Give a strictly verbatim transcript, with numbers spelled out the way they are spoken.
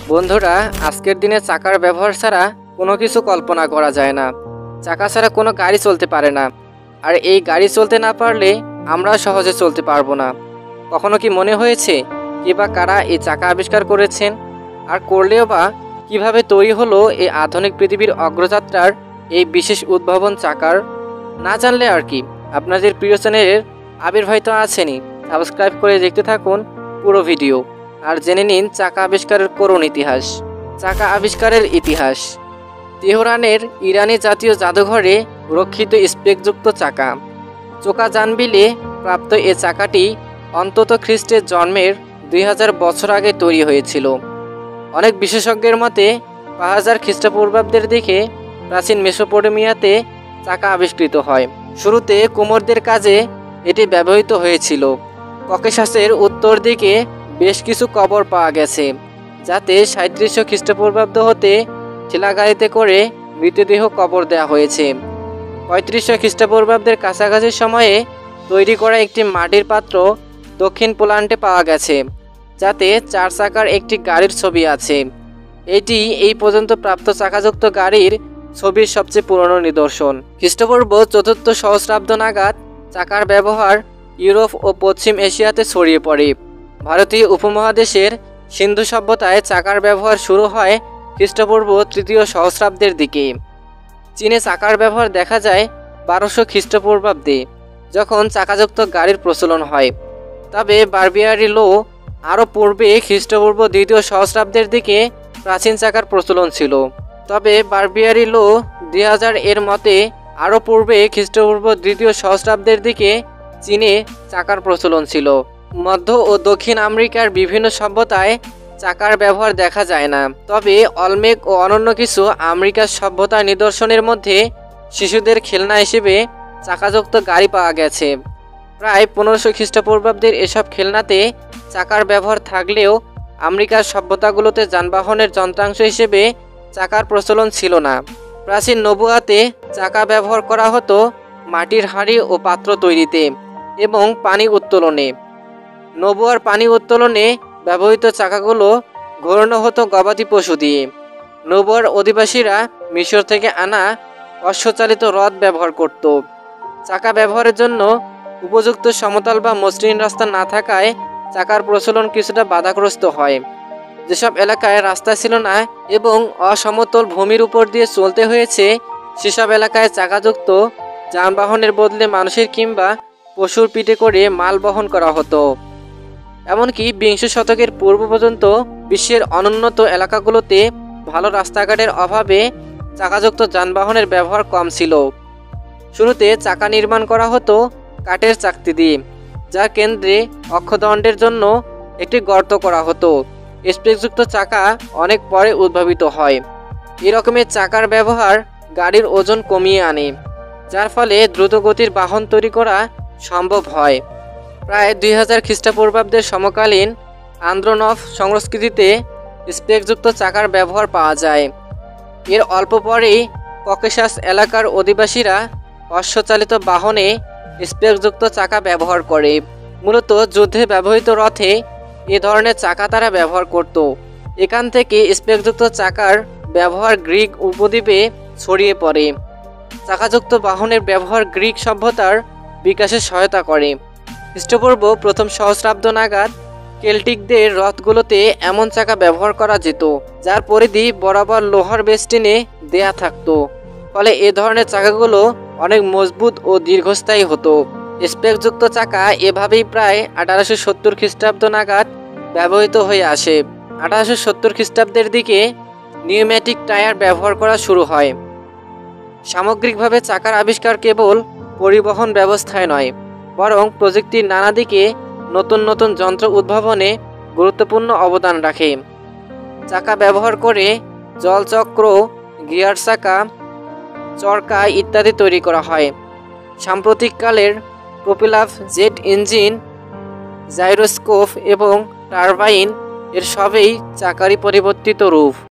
বন্ধুরা, আজকের দিনে চাকার ব্যবহার ছাড়া কোনো কিছু কল্পনা করা যায় না। চাকা ছাড়া কোনো গাড়ি চলতে পারে না, আর এই গাড়ি চলতে না পারলে আমরা সহজে চলতে পারবো না। কখনো কি মনে হয়েছে কে বা কারা এই চাকা আবিষ্কার করেছেন, আর করলেও বা কিভাবে তৈরি হলো এই আধুনিক পৃথিবীর অগ্রযাত্রার এই বিশেষ উদ্ভাবন চাকার? না জানলে আর কি, আপনাদের প্রিয় চ্যানেলের আবির্ভাব তো আছেনই। সাবস্ক্রাইব করে দেখতে থাকুন পুরো ভিডিও আর জেনে নিন চাকা আবিষ্কারের করুণ ইতিহাস। চাকা আবিষ্কারের ইতিহাস। তেহরানের ইরানি জাতীয় জাদুঘরে রক্ষিত স্পেকযুক্ত চাকা। চোকা জানবিলে প্রাপ্ত এ চাকাটি অন্তত খ্রিস্টের জন্মের দুই হাজার বছর আগে তৈরি হয়েছিল। অনেক বিশেষজ্ঞের মতে পাঁচ হাজার খ্রিস্টপূর্বাব্দের দিকে প্রাচীন মেসোপটেমিয়াতে চাকা আবিষ্কৃত হয়। শুরুতে কুমোরদের কাজে এটি ব্যবহৃত হয়েছিল। ককেশাসের উত্তর দিকে বেশ কিছু কবর পাওয়া গেছে, যাতে সাঁত্রিশশো খ্রিস্টপূর্বাব্দ হতে ঠেলাগাড়িতে করে মৃতদেহ কবর দেওয়া হয়েছে। পঁয়ত্রিশশো খ্রিস্টপূর্বাব্দের কাছাকাছি সময়ে তৈরি করা একটি মাটির পাত্র দক্ষিণ পোল্যান্ডে পাওয়া গেছে, যাতে চার চাকার একটি গাড়ির ছবি আছে। এটি এই পর্যন্ত প্রাপ্ত চাকাযুক্ত গাড়ির ছবির সবচেয়ে পুরনো নিদর্শন। খ্রিস্টপূর্ব চতুর্থ সহস্রাব্দ নাগাদ চাকার ব্যবহার ইউরোপ ও পশ্চিম এশিয়াতে ছড়িয়ে পড়ে। ভারতীয় উপমহাদেশের সিন্ধু সভ্যতায় চাকার ব্যবহার শুরু হয় খ্রিস্টপূর্ব তৃতীয় সহস্রাব্দের দিকে। চীনে চাকার ব্যবহার দেখা যায় বারোশো খ্রিস্টপূর্বাব্দে, যখন চাকাযুক্ত গাড়ির প্রচলন হয়। তবে বারবিয়ারি লো আরও পূর্বে খ্রিস্টপূর্ব দ্বিতীয় সহস্রাব্দের দিকে প্রাচীন চাকার প্রচলন ছিল। তবে বারবিয়ারি লো দুই হাজার এর মতে আরও পূর্বে খ্রিস্টপূর্ব দ্বিতীয় সহস্রাব্দের দিকে চীনে চাকার প্রচলন ছিল। মধ্য ও দক্ষিণ আমেরিকার বিভিন্ন সভ্যতায় চাকার ব্যবহার দেখা যায় না। তবে অলমেক ও অনন্য কিছু আমেরিকার সভ্যতার নিদর্শনের মধ্যে শিশুদের খেলনা হিসেবে চাকাযুক্ত গাড়ি পাওয়া গেছে। প্রায় পনেরোশো খ্রিস্টপূর্বাব্দের এসব খেলনাতে চাকার ব্যবহার থাকলেও আমেরিকার সভ্যতাগুলোতে যানবাহনের যন্ত্রাংশ হিসেবে চাকার প্রচলন ছিল না। প্রাচীন নবুয়াতে চাকা ব্যবহার করা হতো মাটির হাঁড়ি ও পাত্র তৈরিতে এবং পানি উত্তোলনে। নবুয়ার পানি উত্তোলনে ব্যবহৃত চাকাগুলো ঘোরানো হতো গবাদি পশু দিয়ে। নবুয়ার অধিবাসীরা মিশর থেকে আনা অশ্বচালিত রথ ব্যবহার করত। চাকা ব্যবহারের জন্য উপযুক্ত সমতল বা মসৃণ রাস্তা না থাকায় চাকার প্রচলন কিছুটা বাধাগ্রস্ত হয়। যেসব এলাকায় রাস্তা ছিল না এবং অসমতল ভূমির উপর দিয়ে চলতে হয়েছে, সেসব এলাকায় চাকাযুক্ত যানবাহনের বদলে মানুষের কিংবা পশুর পিঠে করে মাল বহন করা হতো। এমনকি বিংশ শতকের পূর্ব পর্যন্ত বিশ্বের অনুন্নত এলাকাগুলোতে ভালো রাস্তাঘাটের অভাবে চাকাযুক্ত যানবাহনের ব্যবহার কম ছিল। শুরুতে চাকা নির্মাণ করা হতো কাঠের চাকতি দিয়ে, যার কেন্দ্রে অক্ষদণ্ডের জন্য একটি গর্ত করা হতো। স্পেকযুক্ত চাকা অনেক পরে উদ্ভাবিত হয়। এই রকমের চাকার ব্যবহার গাড়ির ওজন কমিয়ে আনে, যার ফলে দ্রুতগতির বাহন তৈরি করা সম্ভব হয়। প্রায় দুই হাজার খ্রিস্টপূর্বাব্দের সমকালীন আন্দ্রোনফ সংস্কৃতিতে স্পেকযুক্ত চাকার ব্যবহার পাওয়া যায়। এর অল্প পরেই ককেশাস এলাকার অধিবাসীরা অশ্বচালিত বাহনে স্পেকযুক্ত চাকা ব্যবহার করে। মূলত যুদ্ধে ব্যবহৃত রথে এ ধরনের চাকা তারা ব্যবহার করত। এখান থেকে স্পেকযুক্ত চাকার ব্যবহার গ্রিক উপদ্বীপে ছড়িয়ে পড়ে। চাকাযুক্ত বাহনের ব্যবহার গ্রিক সভ্যতার বিকাশে সহায়তা করে। খ্রিস্টপূর্ব প্রথম সহস্রাব্দ নাগাদ কেল্টিকদের রথগুলোতে এমন চাকা ব্যবহার করা যেত, যার পরিধি বরাবর লোহার বেস্টিনে দেয়া থাকতো। ফলে এ ধরনের চাকাগুলো অনেক মজবুত ও দীর্ঘস্থায়ী হতো। স্পেকযুক্ত চাকা এভাবেই প্রায় আঠারোশো সত্তর খ্রিস্টাব্দ নাগাদ ব্যবহৃত হয়ে আসে। আঠারোশো সত্তর খ্রিস্টাব্দের দিকে নিউম্যাটিক টায়ার ব্যবহার করা শুরু হয়। সামগ্রিকভাবে চাকার আবিষ্কার কেবল পরিবহন ব্যবস্থায় নয়, বরং প্রযুক্তির নানা দিকে নতুন নতুন যন্ত্র উদ্ভাবনে গুরুত্বপূর্ণ অবদান রাখে। চাকা ব্যবহার করে জলচক্র, গিয়ার চাকা, চরকা ইত্যাদি তৈরি করা হয়। সাম্প্রতিককালের প্রপিলাভ জেট ইঞ্জিন, জাইরোস্কোপ এবং টারবাইন এর সবই চাকারই পরিবর্তিত রূপ।